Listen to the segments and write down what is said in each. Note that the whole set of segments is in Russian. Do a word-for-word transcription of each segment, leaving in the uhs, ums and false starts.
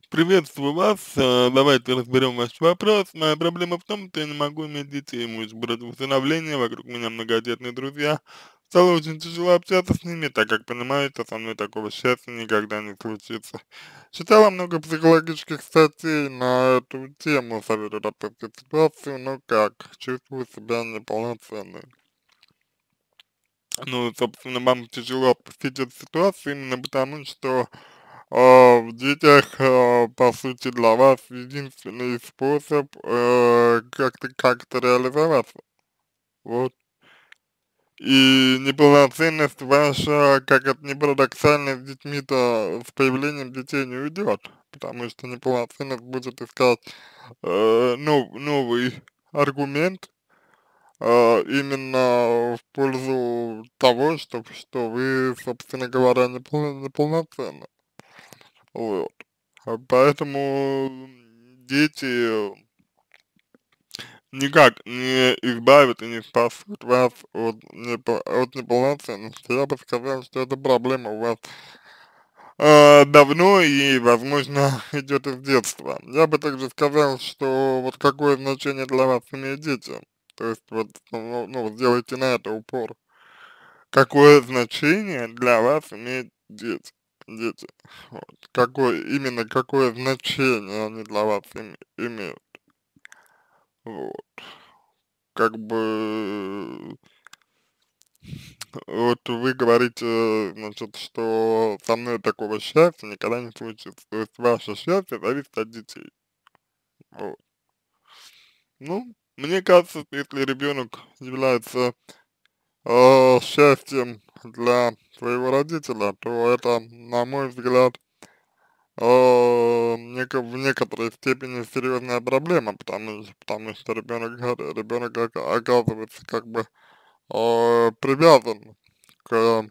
Приветствую вас. Э, Давайте разберем ваш вопрос. Моя проблема в том, что я не могу иметь детей. Муж против усыновления, вокруг меня многодетные друзья. Стало очень тяжело общаться с ними, так как понимаю, что со мной такого счастья никогда не случится. Читала много психологических статей на эту тему, советую отпустить ситуацию, но как, чувствую себя неполноценной. Ну, собственно, вам тяжело отпустить эту ситуацию именно потому, что а, в детях, а, по сути, для вас единственный способ э, как-то как-то реализоваться. Вот. И неполноценность ваша, как это ни парадоксально, с детьми-то, с появлением детей не уйдет, потому что неполноценность будет искать э, нов- новый аргумент, а, именно в пользу того, что, что вы, собственно говоря, непол- неполноценны. Вот. А поэтому дети никак не избавят и не спасут вас от, непо- от неполноценности. Я бы сказал, что эта проблема у вас а, давно и, возможно, идет из детства. Я бы также сказал, что вот какое значение для вас имеют дети. То есть вот, ну, ну, вот сделайте на это упор. Какое значение для вас имеют дети? Дети. Вот. Какое, именно какое значение они для вас им, имеют? Вот. Как бы, вот вы говорите, значит, что со мной такого счастья никогда не случится. То есть ваше счастье зависит от детей. Вот. Ну, мне кажется, что если ребенок является э, счастьем для своего родителя, то это, на мой взгляд, э, неко- в некоторой степени серьезная проблема, потому, что- потому что ребенок, ребенок оказывается как бы э, привязан к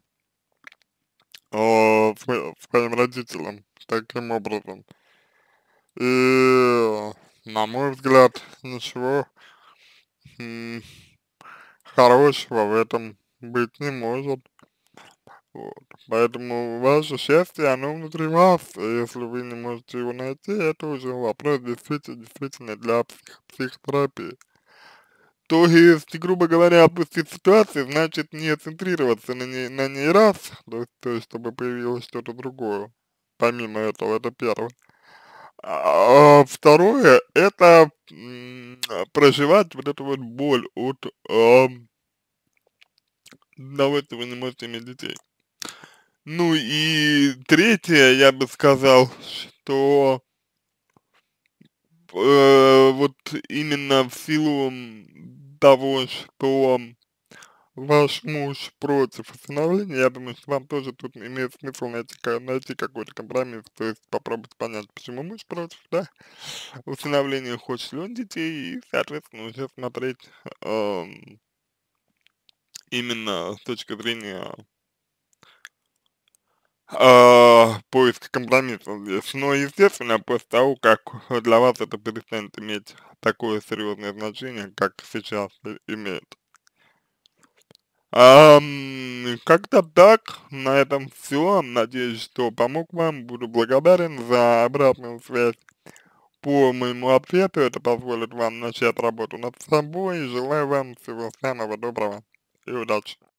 э, сво- своим родителям таким образом. И, на мой взгляд, ничего м, хорошего в этом быть не может. Вот. Поэтому ваше счастье, оно внутри вас. И если вы не можете его найти, это уже вопрос действительно, действительно для псих- психотерапии. То есть, грубо говоря, опустить ситуацию, значит не центрироваться на ней, на ней раз, то есть, то есть, чтобы появилось что-то другое. Помимо этого, это первое. А второе, это м, проживать вот эту вот боль от ам, того, что вы не можете иметь детей. Ну и третье, я бы сказал, что э, вот именно в силу м, того, что ваш муж против усыновления, я думаю, что вам тоже тут имеет смысл найти, ка- найти какой-то компромисс, то есть попробовать понять, почему муж против, да, усыновления, хочет ли он детей, и, соответственно, уже смотреть ам, именно с точки зрения а, поиска компромисса здесь. Но, естественно, после того, как для вас это перестанет иметь такое серьезное значение, как сейчас и- имеет. Ам, как-то так, на этом все. Надеюсь, что помог вам. Буду благодарен за обратную связь по моему ответу. Это позволит вам начать работу над собой. Желаю вам всего самого доброго и удачи.